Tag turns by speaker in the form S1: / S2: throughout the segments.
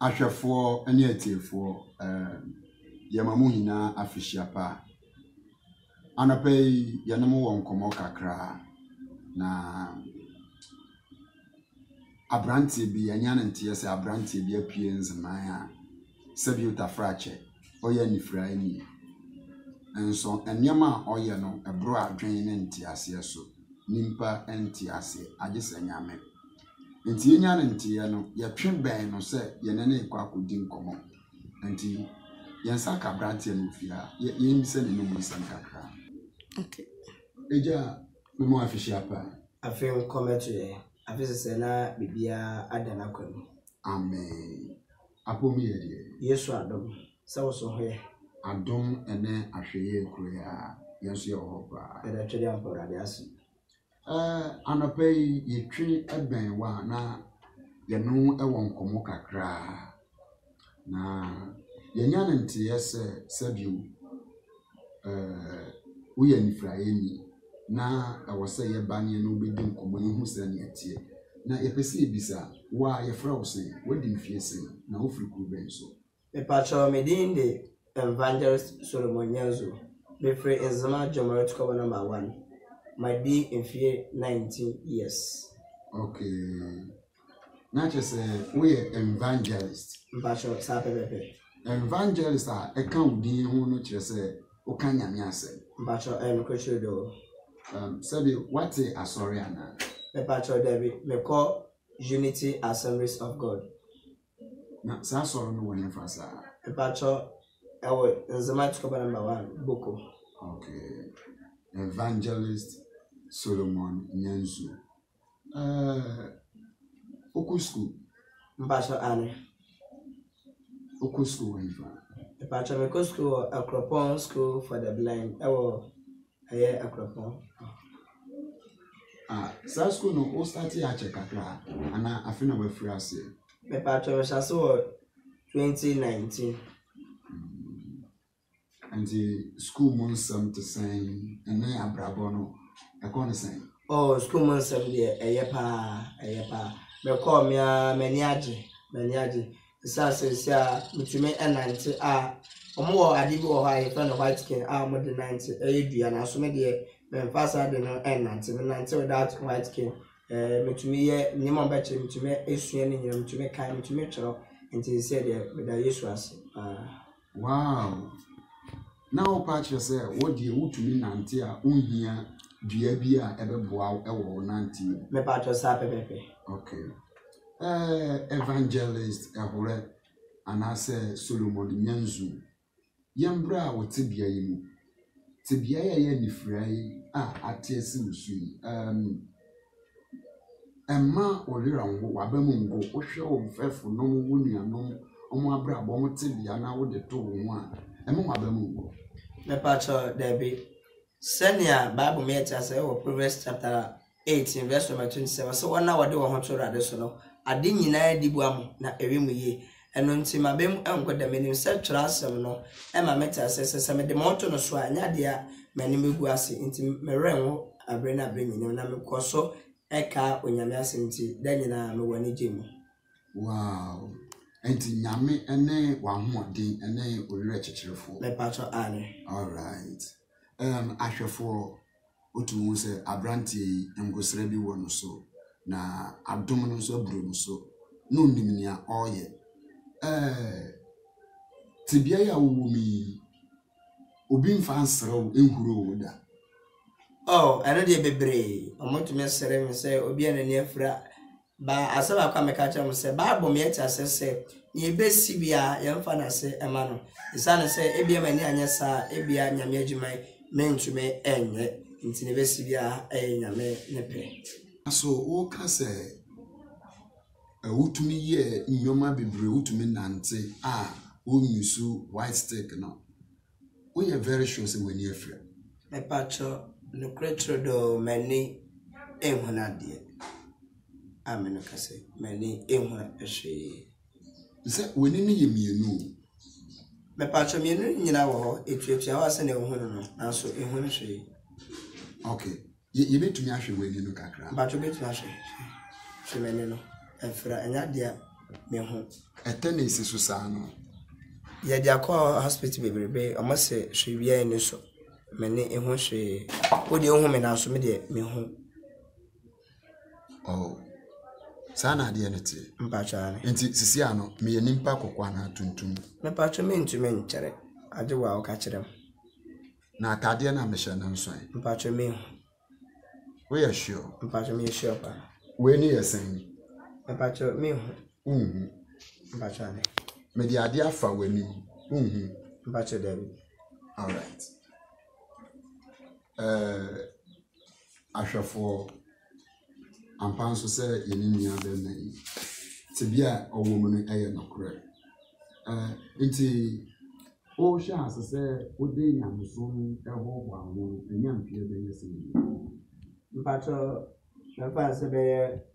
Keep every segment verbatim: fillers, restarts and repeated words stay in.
S1: Ashafo any for Yamamuhina Afishiapa. Anapay Yanamu on Komoka Kra na Abranti be a yan and tears Abranti be appearance Maya Sabuta Frache Oya Nifraini and so and Yama Oyano a broad drain and Tiasiaso Nimpa and Tiasi Adis and Yame. Nti nya nti ya no ya twe ben no se ye ne ne kwa kodi nkomo nti yensa ka brante no fia ye yimse ne no musa kakra.
S2: Okay
S1: Eja mo afishi apa
S3: afem comment ye afise se na bibia adana kwani.
S1: Amen. Apomi ye de
S3: Yesu adom se wo so hoye
S1: adom ene ahweye kroya yenso ye ho ba
S3: e da twede ampora de asu.
S1: Eh anapay ye twe eben wa na ye no e won komo kakra na ye nya nti yese sabiu eh wo ye nifraeni na awose ye banye no bedi nkomo ehu se na etie na ye pese ebisa wa ye fra wo se wodi mfiese na wo firi ku ben so
S3: Me pacho me din de Evangelist Solomon Nyanzo me free Nzema Jomaro to cover number one. My be in fear nineteen years.
S1: Okay. Not just say we evangelist.
S3: Pacho sa pepepe.
S1: Evangelist a e kan di hu no kire say o kan nyame ase.
S3: Pacho em kocho do.
S1: Um sabi what is asori ana?
S3: Me pacho David me call Unity Assemblies of God.
S1: Na sa asori no woni fa sa.
S3: Me pacho ewo Nzema to cover number one Boko.
S1: Okay. Evangelist Solomon Nyanzu. Uh Oku school.
S3: Pacho ane.
S1: Oku school woni fa.
S3: Me pacho me go school Akropon School for the Blind. Ewo aye Akropon.
S1: Ah, sa school no o start ya che kakra ana afina we free ase.
S3: Me pacho me shaso twenty nineteen.
S1: And the school monsam to sing and then abrabo no e kon sing.
S3: Oh, school man sem de eye pa eye pa me call me a maniaje maniaje sa se sia mitime enante a omo wo ade bi wo ha ye friend white skin a mo de ninety eye dua na so me de me fasa de no enante me nante without white skin eh mitime ye nyima ba che mitime esua ni nyima mitime kan mitime twero nti se de me da Yesu ase ah
S1: Wow. Now patch say what the wutumi nante a unhia dua bi a ebeboa ewo nante.
S3: me patcho sa pepepe.
S1: Okay. Eh evangelist ehore anase Solomon Nyanzu. Yambra wotibia yimu. Tibia ya ye nifrai a atiesi usui. Um Emma olira ngo wabamu ngo ohwe wo mfefo no mu nuanom omo abra bo mo tibia na wo de to wo a emma wabamu ngo.
S3: Me patcho Debbie Senior Bible me tell say o Proverbs chapter eighteen verse number twenty-seven. So one na wade wo ho to rade so no ade nyina di buam na ewemu ye eno nti mabem enkoda menim se twra asem no e ma meta se se me de moto no so anya de a mani megu ase nti merenwo abre na abre nyina na mekoso eka onyame ase nti da nyina me wani gemu.
S1: Wow. Enti nyame ene wa hoden ene olure chechirefo.
S3: Me patcho ane.
S1: All right. Um ahwefo otu se abranti ngosere bi wo no so na adom no so aburo no so no nimnia oye eh tibia ya wo mi obi mfa nsrew ehuro da.
S3: Oh, ene de bebre omotumi sere me se obi anani afra ba asaba kwa meka cha mo se Bible me echa se se ye besi bia ye mfa na se ema no isane se ebia mani anya sa ebia nyame adwuman mentume enye nti ne besi bia e nyame ne pe
S1: So o ka se e wutumi ye nyoma bebre wutumi nante a o nyusu white stick no we are very sure say when you afra
S3: me pacho no kretro do mani ehunade ameno kase mani ehuna ehwe
S1: se woni ni ye mienu
S3: me pacho mienu nyina wo etuatua wa se na ehunu no na so ehunu hwe.
S1: Okay. Ye betumi ahwe wani no kakra.
S3: Pacho betumi ahwe. Hwe mani no efra enya dia me ho
S1: Etene isi so saa no.
S3: Ye dia call hospital bebrebe omo se hwebia ni so me ne eho hwe wo de ehu me na so me de me ho.
S1: Oh. Sana ade ne te.
S3: Mpacha ne.
S1: Enti sisi ano me ye nimpa kokwa na tuntum.
S3: Me pacho me ntumi nkyere. Ade wa o ka kyerem.
S1: Na atade na me hye na nso.
S3: Mpacho me.
S1: We are sure.
S3: Mpacho me sure pa.
S1: We ni yesen.
S3: Mpacho me.
S1: Mhm.
S3: Mpacho ne.
S1: Me di ade afa wani. Mhm.
S3: Mpacho David.
S1: All right. Eh ahwefo ampanso se yeni nia be na yi. Te bia owo mu no eye nokre. Eh nti o sha asese o de nyamso eho bo awo enyampie be yesi.
S3: Mpacho na fa se be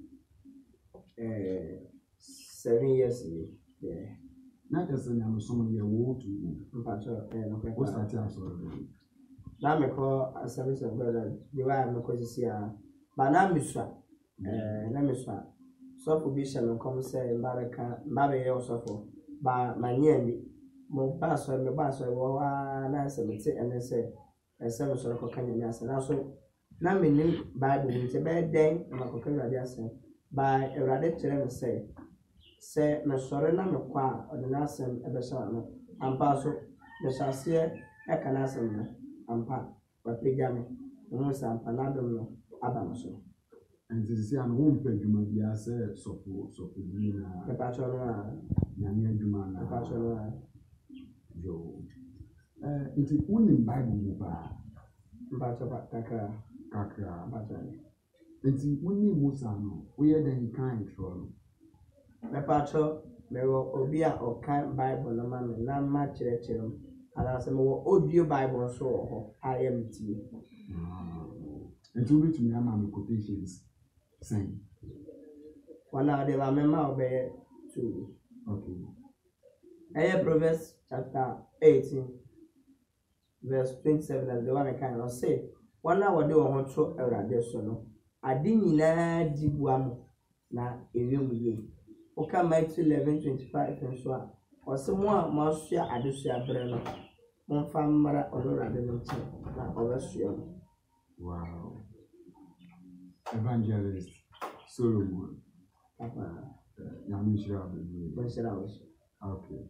S3: eh seven years ni. Yeah.
S1: Na kese nyamso no ye wo tu.
S3: Mpacho eh no
S1: O start aso.
S3: na me ko service of God the way me ko sisi a ba na misua eh na misua so for bishop no come say baraka ba be ye so for ba manye mi mo ba so me ba so wo wa na se me te ene se ese me so ko kanya mi ase na so na me nim bible ni te be den na ko kanya dia ase ba ewrade kire me say se me sore na me kwa odina asem ebe so no ampa so me shase e kana asem no ampa wapigame no sampa na dom no aba no so
S1: Nti sisi ano wo mpa dwuma bia se sopo sopo bi na
S3: me pa cho no a
S1: nyame adwuma na
S3: me pa cho no a
S1: yo eh nti uni bible mu ba
S3: mpa cho pa kaka
S1: kakra
S3: mpa cho
S1: nti uni musa no wo ye den kan tro no
S3: me pa cho me wo obi a o kan bible no ma me na ma kire kire ala se me wo audio bible so ho I am T
S1: nti wo bitumi ama me quotations same
S3: wana de la mema obe two
S1: okay
S3: Aya Proverbs chapter eighteen verse twenty-seven and the one kind of say wana wode wo ho to Awurade so no ade nyina dibuam na ewem ye oka Matthew eleven twenty-five nso a ose mo a mo asua adesua bre no mo fa mara Awurade no nti na obesua no.
S1: Wow. Evangelist Solomon.
S3: Papa.
S1: Yamishra.
S3: Yamishra.
S1: Okay.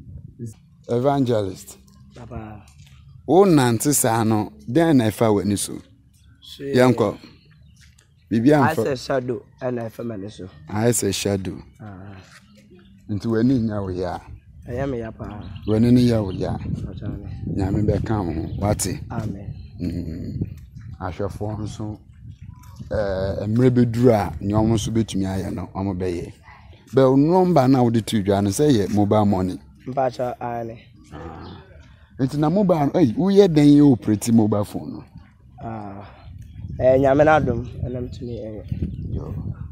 S1: Evangelist.
S3: Papa.
S1: O nante sa no den na fa wani so. Yanko. Bibia
S3: amfa. I say shadow and I fa mani so.
S1: I say shadow.
S3: Ah.
S1: Nti wani nya wo ya.
S3: Aya me ya pa.
S1: Wani ni ya wo ya.
S3: Achane.
S1: Nyame be kan ho. Wati.
S3: Amen.
S1: Mm. Ahwefo nso eh emre beduru a nyom nso betumi aye no omo beye be number na wo de tu dwa no say ye mobile money
S3: mpacha ane
S1: enti na mobile eh wo ye den ye operate mobile phone no
S3: ah eh nyame na dum enam tumi eh
S1: yo